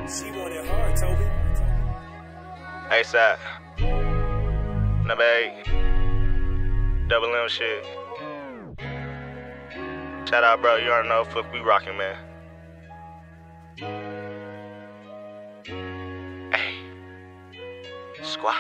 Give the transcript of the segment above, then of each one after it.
She want it hard, Toby. AsapNumbaEight. Double M shit. Shout out, bro. You already know fuck we rockin', man. Hey. Squad.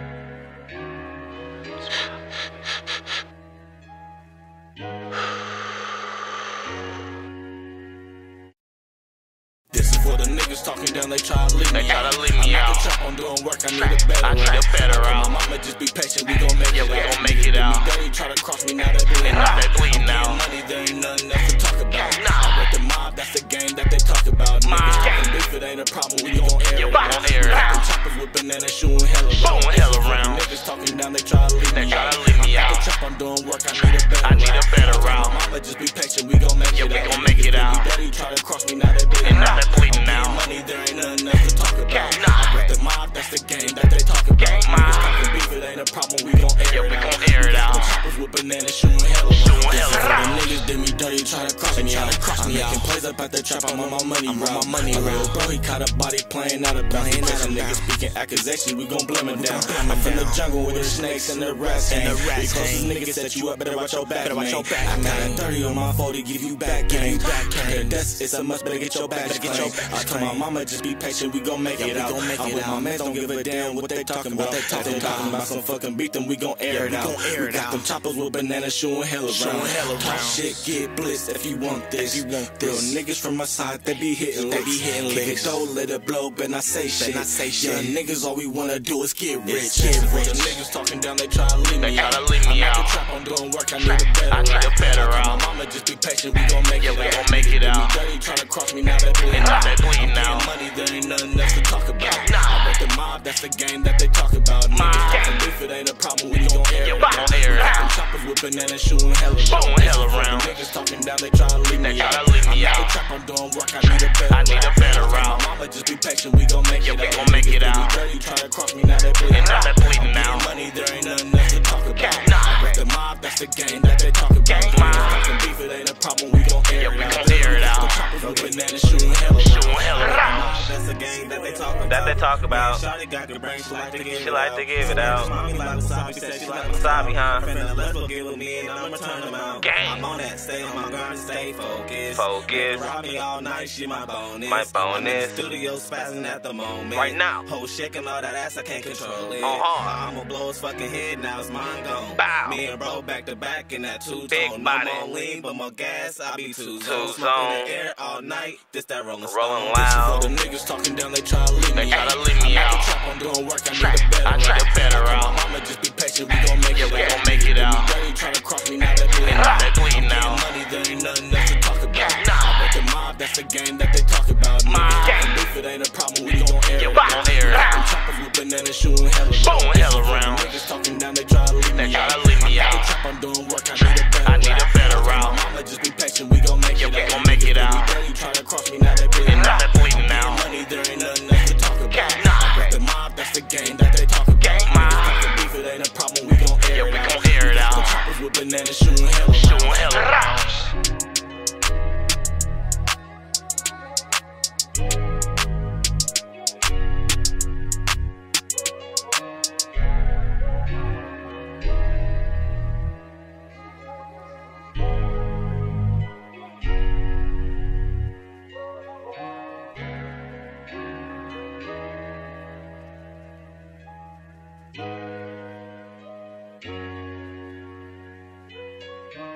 This is for the niggas talking down, they try to leave me out. I'm at the trap, I'm doing work, I need a better route. My mama just be patient, we gon' make it out. we gon' make it out. Daddy try to cross me, now they bleeding out. Money, there ain't nothing else to talk about. I with the mob, that's the game that they talk about. Niggas talking beef, it ain't a problem, we gon' air it out. Choppers with bananas, shooting hella around. Niggas talking down, they try to leave me out. At the trap, I'm doing work, I need a better route. My mama just be patient, we gon' make it out. Daddy try to cross me, now they bleeding out. Money, there ain't nothing else to talk about. I with the mob, that's the game that they talk about. Niggas talking beef, it ain't a problem, we gon' air it out. Choppers with bananas, shooting hella around. The niggas did me dirty, try to cross me out. I'm making plays up at the trap, I'm on my money route. Bro, he caught a body playing out of bounds. Niggas speaking accusations, we gon' blame him down. I'm from the jungle with the snakes and the rats hang. These closest niggas set you up, better watch your back, man. I got a 30 on my 40, give you back game. That's it's a must, better get your back. I told my mama just be patient, we gon' make it out. I'm with my man, don't give a damn what they talking about. They talking about some fucking beat, then we gon' air it out. We got them choppers with bananas shooting hella around. Talk shit, get blitzed if you want this. Real niggas from my side, they be hitting licks. Kick it though, let it blow, but not say shit. Young niggas, all we wanna do is get rich. The niggas talking down, they try to leave me out. I'm at the trap, I'm doing work, I need a better route. My mama just be patient, we gon' make it out. Dirty try to cross me, now they bleeding out. Money, there ain't nothing else to talk about. I with the mob, that's the game that they talk about. Niggas talking beef, it ain't a problem, we gon' air it out. Choppers with bananas shooting hella around. Niggas talking down, they try to leave me out. I'm at the trap, I'm doing work, I need a better route. My mama just be patient, we gon' make it out. Dirty try to cross me, now they bleeding out. Money, there ain't nothing else to talk about. I with the mob, that's the game that they talk about. Niggas talking beef, it ain't a problem, we gon' air it out. Choppers with bananas shooting hella around. That's the game that they talk about. Shawty got the brain, she like to give it out. Mommy like wasabi, said she like wasabi, huh? Finna let's go get with me and I'ma turn them out. I'm on that, stay on my grind, stay focused. Rob me all night, she my bonus. I'm in the studio spazzing at the moment. Right now. Whole shaking all that ass, I can't control it. I'ma blow his fucking head, now it's mine gone. Bow. Me and bro back to back in that two-tone. Big No body. more lean, but more gas, I be two-zone. Two-zone. In the air all night, this that rolling Loud. The niggas talking down, they try to leave me out. I'm doing work, I need a better route. My mama just be patient, we gon' make it out. Daddy try to cross me, now they bleeding out. Money, there ain't nothing else to talk about. I with the mob, that's the game that they talk about. Niggas talking beef, it ain't a problem, we gon' air it out. Choppers with bananas shooting hella around. Niggas talking down, they try to leave me out. I'm doing work, I need a better route. My mama just be patient, we gon' make it out. Daddy try to cross me, now they bleeding out. Money, there ain't nothing else to talk about. I with the mob, that's the game that they talk about. Niggas talking beef, it ain't a problem, we gon' air it out. Choppers with bananas shooting hella around.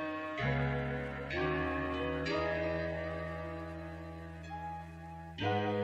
stone.